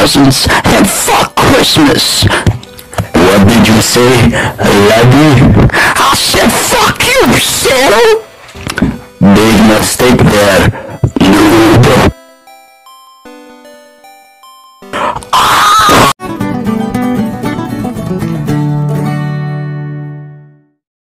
presents and fuck Christmas. What did you say, Lemmy? I